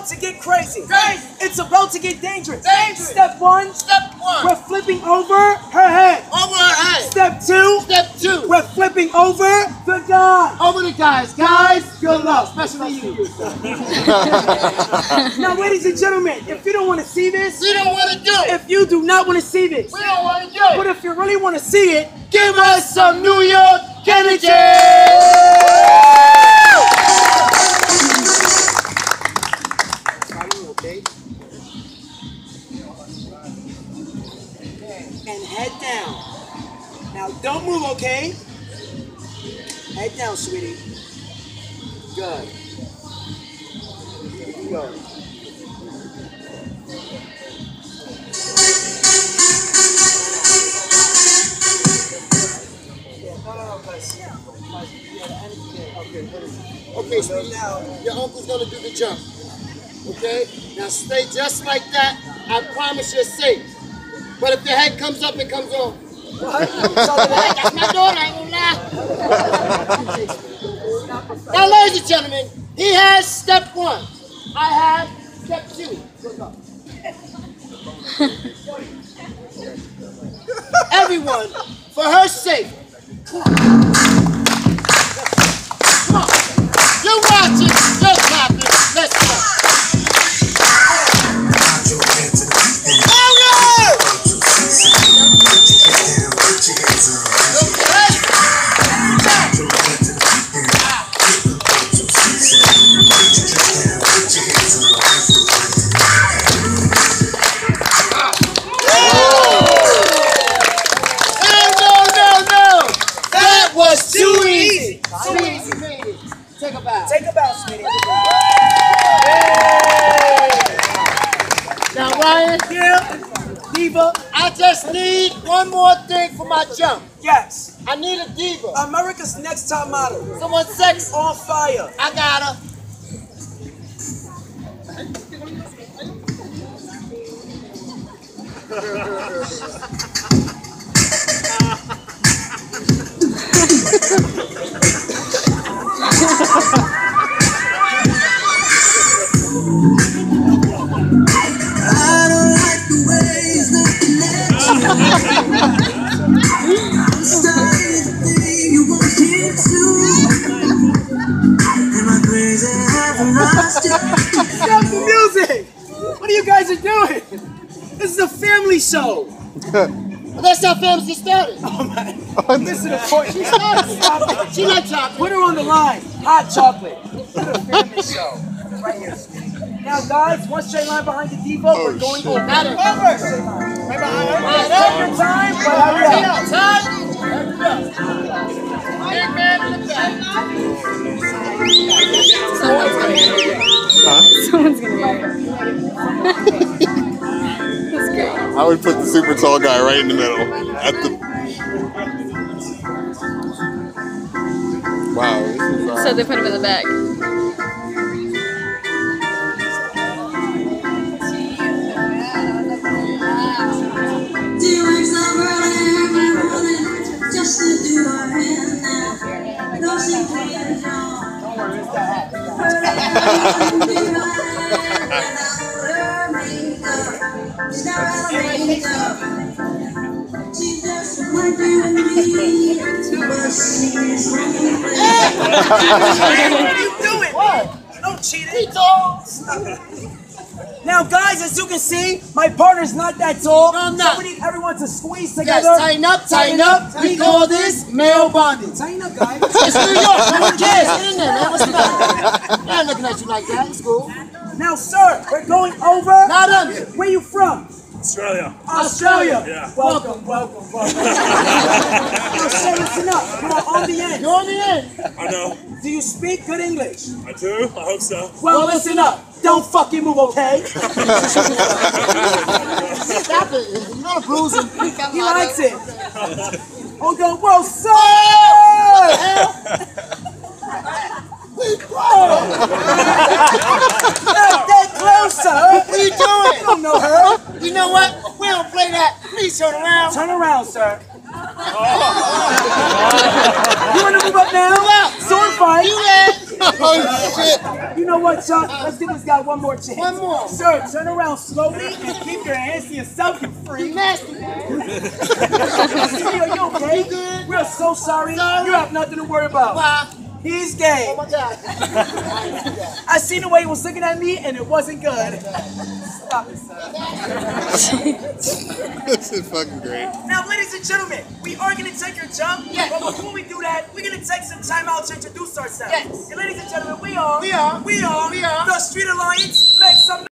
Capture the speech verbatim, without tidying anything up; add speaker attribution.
Speaker 1: about to get crazy.
Speaker 2: Crazy.
Speaker 1: It's about to get dangerous.
Speaker 2: Dangerous.
Speaker 1: Step one.
Speaker 2: Step one.
Speaker 1: We're flipping over her head.
Speaker 2: Over her head.
Speaker 1: Step two.
Speaker 2: Step two.
Speaker 1: We're flipping over the guy.
Speaker 2: Over the guys. Guys, good luck. Especially you.
Speaker 1: Now, ladies and gentlemen, if you don't want to see this,
Speaker 2: We don't want to do it.
Speaker 1: if you do not want to see this,
Speaker 2: We don't want to do
Speaker 1: but
Speaker 2: it.
Speaker 1: if you really want to see it,
Speaker 2: Give us some New York energy.
Speaker 1: and head down. Now, don't move, okay? Head down, sweetie. Good. Here we go.
Speaker 2: Okay, so now your uncle's gonna do the jump. Okay? Now stay just like that. I promise you're safe. But if your head comes up, it comes off. That's my daughter, I ain't gonna lie. Now, ladies and gentlemen, he has step one. I have step two. Everyone, for her sake, come on. You're watching, you're clapping, let's go. Take a bow.
Speaker 1: Take a bow, sweetie.
Speaker 2: Now, Ryan,
Speaker 1: Yeah, diva.
Speaker 2: I just need one more thing for my jump.
Speaker 1: Yes.
Speaker 2: I need a diva.
Speaker 1: America's Next Top Model.
Speaker 2: Someone sex.
Speaker 1: On fire.
Speaker 2: I got her.
Speaker 1: Stop the music! What are you guys are doing? This is a family show.
Speaker 2: That's how family started.
Speaker 1: Oh my! Listen to her. She started. Stop it.
Speaker 2: She like chocolate.
Speaker 1: Put her on the line. Hot chocolate. This is a family show. Right here. Now, guys, one straight line behind the diva.
Speaker 2: Oh,
Speaker 1: We're going
Speaker 2: shit.
Speaker 1: over.
Speaker 2: Got it.
Speaker 1: Over. Straight line. Right behind her. Take your time, but hurry up.
Speaker 2: Time. Big man in the back.
Speaker 3: Someone's gonna get it.
Speaker 4: Huh?
Speaker 3: Someone's gonna get it. That's great.
Speaker 4: I would put the super tall guy right in the middle. At the. Wow. This is, uh...
Speaker 3: So they put him in the back.
Speaker 5: Just to do our hand now. No secret, no. She just went with me, but she's
Speaker 1: What are you doing?
Speaker 2: What?
Speaker 1: Don't cheat
Speaker 2: He
Speaker 1: it.
Speaker 2: tall.
Speaker 1: Now, guys, as you can see, my partner's not that tall.
Speaker 2: No, I'm not.
Speaker 1: So we need everyone to squeeze
Speaker 2: Yes,
Speaker 1: together.
Speaker 2: tighten up, tighten up. We call this male bonding.
Speaker 1: Tighten up, guys.
Speaker 2: It's New York. No one cares. Get in there, man. What's the matter? I ain't looking at you like that. It's cool.
Speaker 1: Now, sir, we're going over.
Speaker 2: Not under.
Speaker 1: Where you from?
Speaker 6: Australia.
Speaker 1: Australia.
Speaker 6: Yeah.
Speaker 1: Welcome, welcome, welcome. Now, sir, listen up. You are on the end.
Speaker 2: You're on the end.
Speaker 6: I know.
Speaker 1: Do you speak good English?
Speaker 6: I do. I hope so.
Speaker 1: Well, listen up. Don't fucking move, okay?
Speaker 2: Stop it. You're not a bruising.
Speaker 1: He likes it. Oh, go, whoa, sir! Not that close, sir.
Speaker 2: What are you doing?
Speaker 1: You don't know her.
Speaker 2: You know what? We don't play that. Please turn around.
Speaker 1: Turn around, sir. You want to move up now? Sword fight.
Speaker 2: You there?
Speaker 4: Oh shit!
Speaker 1: You You know what, Chuck? Let's give this guy one more chance.
Speaker 2: One more.
Speaker 1: Sir, turn around slowly and keep your hands to yourself, you freak.
Speaker 2: You nasty, man.
Speaker 1: Are you okay? We're so sorry.
Speaker 2: Sorry.
Speaker 1: You have nothing to worry about.
Speaker 2: Why?
Speaker 1: He's gay.
Speaker 2: Oh my God.
Speaker 1: I seen the way he was looking at me, and it wasn't good. Stop it, sir.
Speaker 4: This is fucking great.
Speaker 1: Now, ladies and gentlemen, we are going to take your jump.
Speaker 2: Yes.
Speaker 1: But before we do that, we're going to take some time out to introduce ourselves.
Speaker 2: Yes.
Speaker 1: And ladies and gentlemen, we are.
Speaker 2: We are.
Speaker 1: We are.
Speaker 2: We are.
Speaker 1: The Street Alliance. Make some